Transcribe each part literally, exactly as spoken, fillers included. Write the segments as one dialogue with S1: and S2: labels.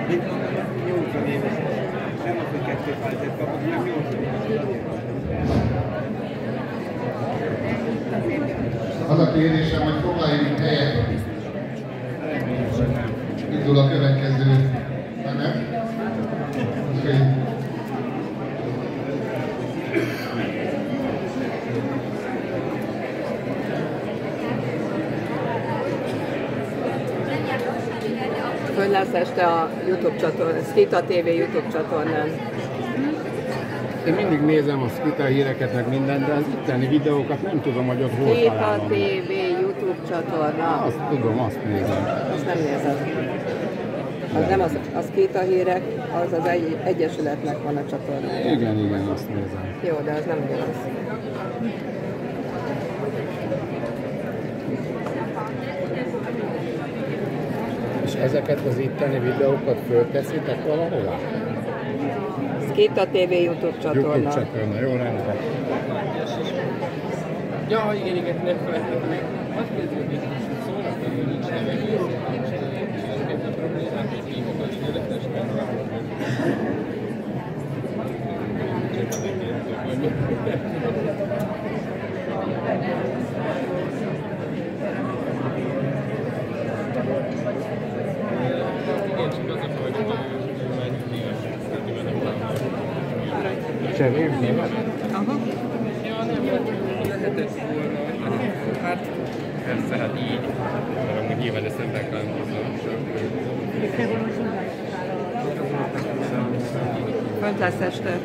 S1: nyolcvan éves. Nem az, hogy kettő fájtett kapott, hanem nyolcvan éves.
S2: Az a kérésem, hogy foglaljunk helyet. Indul a következő menet.
S3: Fönn lesz este a YouTube csatornán, Skita té vé YouTube csatornán.
S4: Én mindig nézem a Skita híreket, meg mindent, de az itteni videókat nem tudom, hogy ott hol
S3: Skita
S4: találom.
S3: té vé YouTube csatorna.
S4: Azt tudom, azt nézem.
S3: Azt nem nézed. Az nem az, a Skita hírek, az az egy, egyesületnek van a csatornája.
S4: Igen, igen, azt nézem.
S3: Jó, de az nem ugyanaz.
S4: És ezeket az itteni videókat fölteszitek valahol?
S3: Skita té vé YouTube csatorna.
S4: YouTube csatorna, jó rendben.
S5: Ja, igen, igen, nem felejtettem meg. Azt kérdezik, hogy szólnak, hogy nincs neve, nincs neve, és ezeket a problémák, hogy hívokat életesben.
S4: Cseréljük német?
S3: Aha.
S5: Ja, nem, lehetett volna. Hát, persze, hát így. Mert amúgy nyilván ezt nem reklámozom.
S3: Fönt lesz este.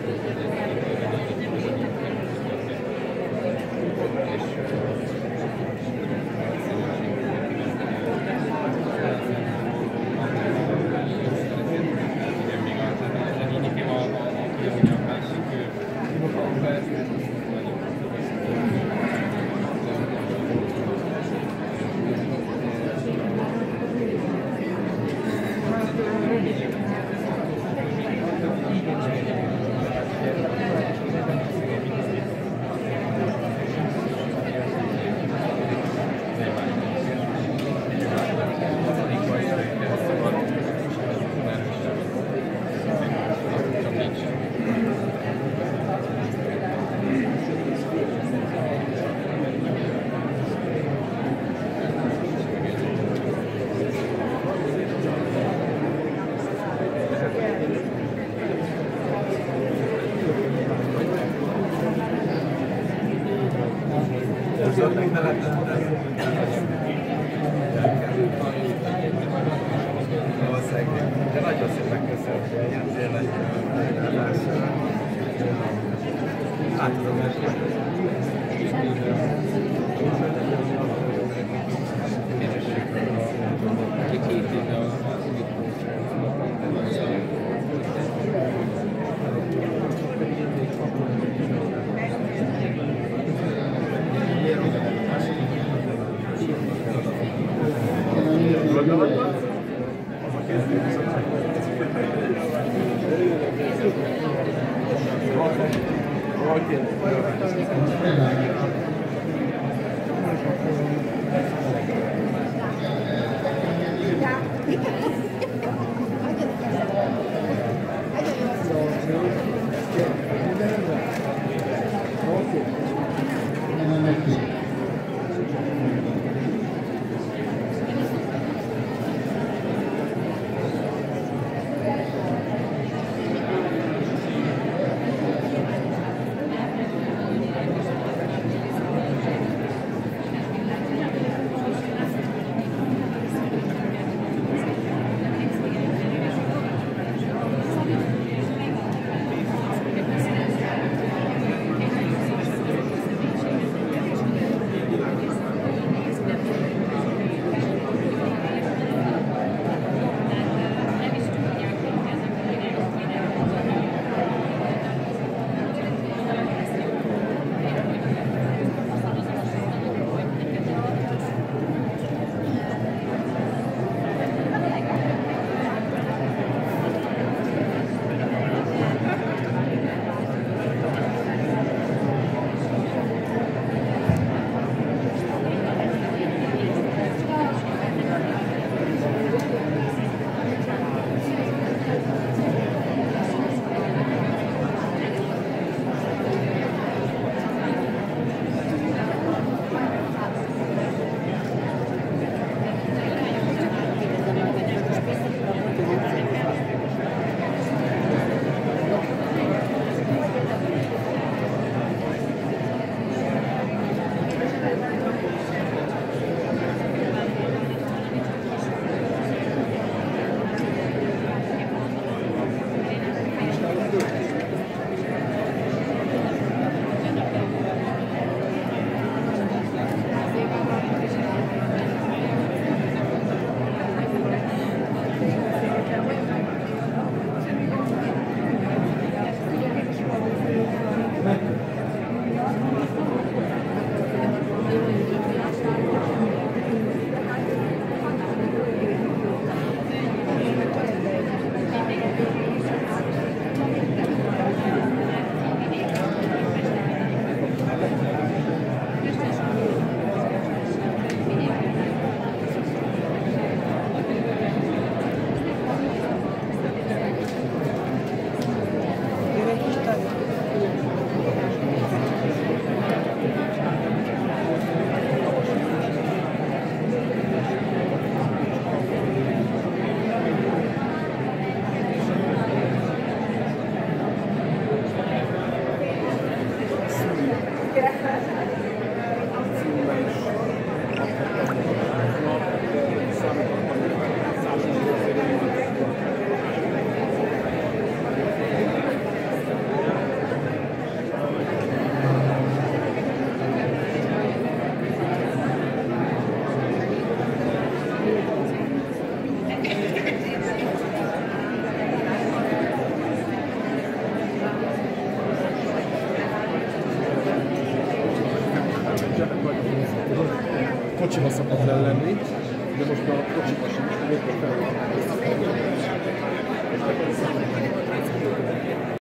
S1: De nagyon szépen köszönöm, hogy eljöttél, tényleg. Átadom el.
S6: kocsiba szokott le lenni, de most már a kocsiba sincs, akkor fel.